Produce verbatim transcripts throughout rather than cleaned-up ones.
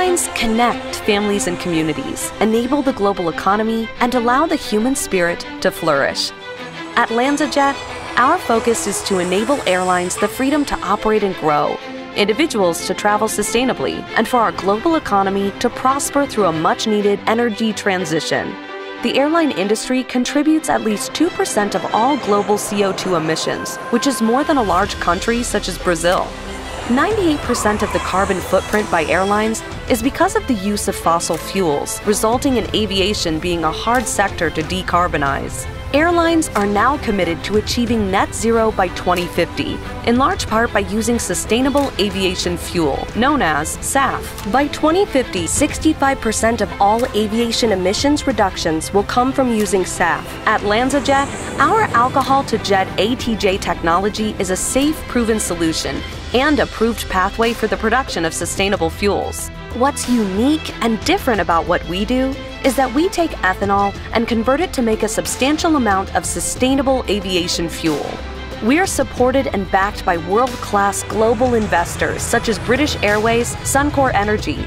Airlines connect families and communities, enable the global economy, and allow the human spirit to flourish. At LanzaJet, our focus is to enable airlines the freedom to operate and grow, individuals to travel sustainably, and for our global economy to prosper through a much-needed energy transition. The airline industry contributes at least two percent of all global C O two emissions, which is more than a large country such as Brazil. ninety-eight percent of the carbon footprint by airlines is because of the use of fossil fuels, resulting in aviation being a hard sector to decarbonize. Airlines are now committed to achieving net zero by twenty fifty, in large part by using sustainable aviation fuel, known as S A F. By twenty fifty, sixty-five percent of all aviation emissions reductions will come from using S A F. At LanzaJet, our alcohol-to-jet A T J technology is a safe, proven solution and a proved pathway for the production of sustainable fuels. What's unique and different about what we do is that we take ethanol and convert it to make a substantial amount of sustainable aviation fuel. We're supported and backed by world-class global investors such as British Airways, Suncor Energy,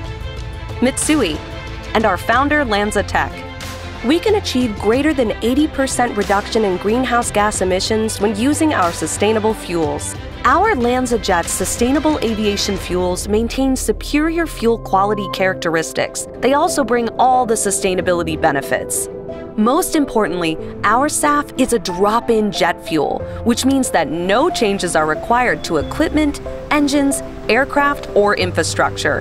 Mitsui, and our founder, LanzaTech. We can achieve greater than eighty percent reduction in greenhouse gas emissions when using our sustainable fuels. Our LanzaJet sustainable aviation fuels maintain superior fuel quality characteristics. They also bring all the sustainability benefits. Most importantly, our S A F is a drop-in jet fuel, which means that no changes are required to equipment, engines, aircraft, or infrastructure.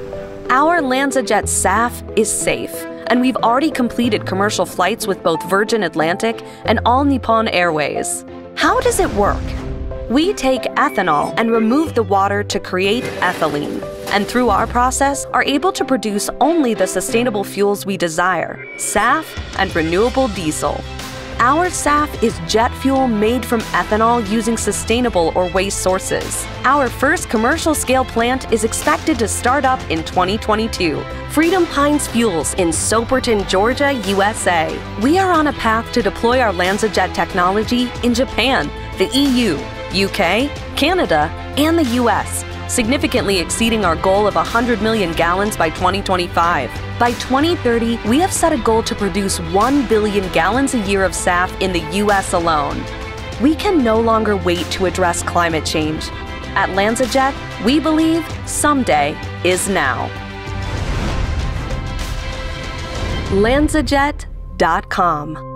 Our LanzaJet S A F is safe, and we've already completed commercial flights with both Virgin Atlantic and All Nippon Airways. How does it work? We take ethanol and remove the water to create ethylene, and through our process are able to produce only the sustainable fuels we desire, S A F and renewable diesel. Our S A F is jet fuel made from ethanol using sustainable or waste sources. Our first commercial-scale plant is expected to start up in twenty twenty-two. Freedom Pines Fuels in Soperton, Georgia, U S A. We are on a path to deploy our LanzaJet technology in Japan, the E U, U K, Canada, and the U S, significantly exceeding our goal of one hundred million gallons by twenty twenty-five. By twenty thirty, we have set a goal to produce one billion gallons a year of S A F in the U S alone. We can no longer wait to address climate change. At LanzaJet, we believe someday is now. LanzaJet dot com